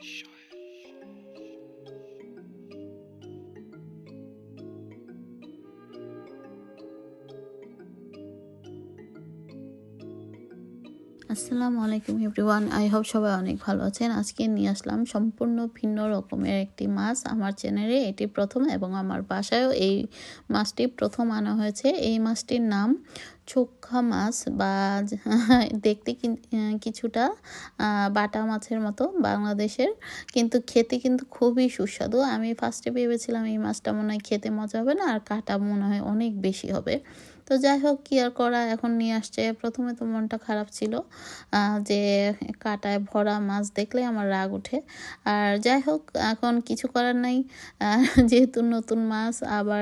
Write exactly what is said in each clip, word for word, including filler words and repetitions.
আসসালামু আলাইকুম everyone, I hope সবাই অনেক ভালো আছেন। আজকে নিয়ে আসলাম সম্পূর্ণ ভিন্ন রকমের একটি মাছ। আমার চ্যানেলে এটি প্রথম এবং আমার বাসায়ও এই মাছটি প্রথম আনা হয়েছে। এই মাছটির নাম চোখা মাছ বা দেখতে কিছুটা বাটা মাছের মতো বাংলাদেশের, কিন্তু খেতে কিন্তু খুবই সুস্বাদু। আমি ফার্স্টে ভেবেছিলাম এই মাছটা মনে হয় খেতে মজা হবে না, আর কাটা মনে হয় অনেক বেশি হবে। তো যাই হোক, কি আর করা, এখন নিয়ে আসছে। প্রথমে তো মনটা খারাপ ছিল যে কাটায় ভরা মাছ দেখলে আমার রাগ ওঠে, আর যাই হোক এখন কিছু করার নাই। যেহেতু নতুন মাছ, আবার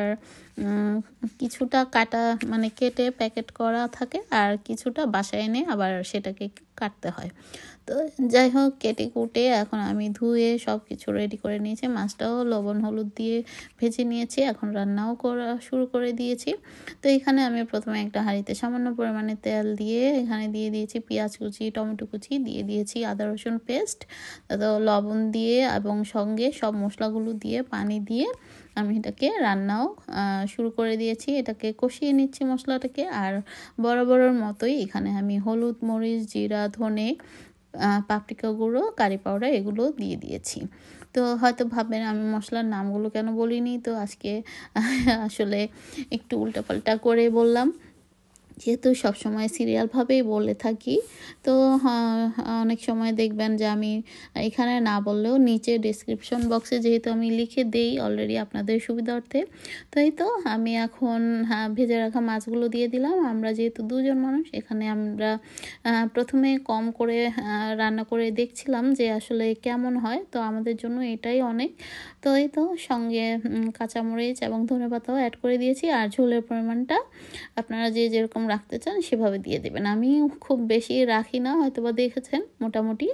কিছুটা কাটা মানে কেটে প্যাকেট করা থাকে, আর কিছুটা বাসায় এনে আবার সেটাকে কাটতে হয়। তো যাই হোক, কেটে কুটে এখন আমি ধুয়ে সব কিছু রেডি করে নিয়েছি। মাছটাও লবণ হলুদ দিয়ে ভেজে নিয়েছি, এখন রান্নাও করা শুরু করে দিয়েছি। তো এখানে আমি প্রথমে একটা হাঁড়িতে সামান্য পরিমাণে তেল দিয়ে এখানে দিয়ে দিয়েছি পেঁয়াজ কুচি, টমেটো কুচি, দিয়ে দিয়েছি আদা রসুন পেস্ট, তো লবণ দিয়ে এবং সঙ্গে সব মশলাগুলো দিয়ে পানি দিয়ে আমি এটাকে রান্নাও শুরু করে দিয়েছি। এটাকে কষিয়ে নিচ্ছি মশলাটাকে, আর বরাবরের মতোই এখানে আমি হলুদ, মরিচ, জিরা, ধনে, পাপরিকা গুঁড়ো, কারি পাউডার এগুলো দিয়ে দিয়েছি। তো হয়তো ভাববেন আমি মশলার নামগুলো কেন বলিনি, তো আজকে আসলে একটু উল্টাপাল্টা করে বললাম, যেহেতু সবসময় সিরিয়ালভাবেই বলে থাকি। তো অনেক সময় দেখবেন যে আমি এখানে না বললেও নিচে ডেসক্রিপশন বক্সে যেহেতু আমি লিখে দেই অলরেডি আপনাদের সুবিধার্থে। তো এই তো আমি এখন ভেজে রাখা মাছগুলো দিয়ে দিলাম। আমরা যেহেতু দুজন মানুষ, এখানে আমরা প্রথমে কম করে রান্না করে দেখছিলাম যে আসলে কেমন হয়, তো আমাদের জন্য এটাই অনেক। তো এই তো সঙ্গে কাঁচামরিচ এবং ধনেপাতাও অ্যাড করে দিয়েছি, আর ঝোলের পরিমাণটা আপনারা যে যেরকম রাখতে চান সেভাবে দিয়ে দেবেন। আমি খুব বেশি রাখি না, হয়তো বা দেখেছেন, মোটামুটি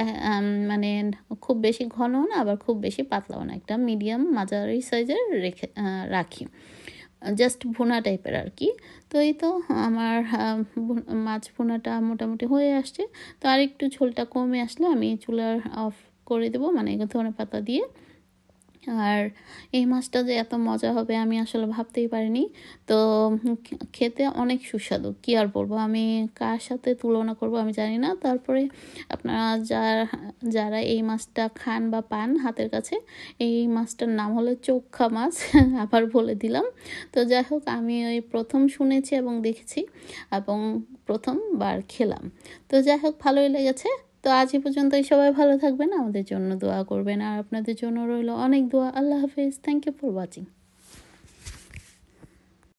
মানে খুব বেশি ঘনও না, আবার খুব বেশি পাতলাও না, একটা মিডিয়াম মাঝারি সাইজের রেখে রাখি, জাস্ট ভুনা টাইপের আর কি। তো এই তো আমার মাছ ভুনাটা মোটামুটি হয়ে আসছে। তো আর একটু ঝোলটা কমে আসলে আমি চুলার অফ করে দেবো, মানে ধনেপাতা দিয়ে। আর এই মাছটা যে এত মজা হবে আমি আসলে ভাবতেই পারিনি। তো খেতে অনেক সুস্বাদু, কি আর বলবো, আমি কার সাথে তুলনা করব আমি জানি না। তারপরে আপনারা যারা যারা এই মাছটা খান বা পান হাতের কাছে, এই মাছটার নাম হলো চোখা মাছ। আবার বলে দিলাম। তো যাই হোক, আমি ওই প্রথম শুনেছি এবং দেখেছি এবং প্রথমবার খেলাম। তো যাই হোক, ভালোই লেগেছে। তো আজ এই পর্যন্তই। সবাই ভালো থাকবেন, আমাদের জন্য দোয়া করবেন, আর আপনাদের জন্য রইল অনেক দোয়া। আল্লাহ হাফেজ। Thank you for watching.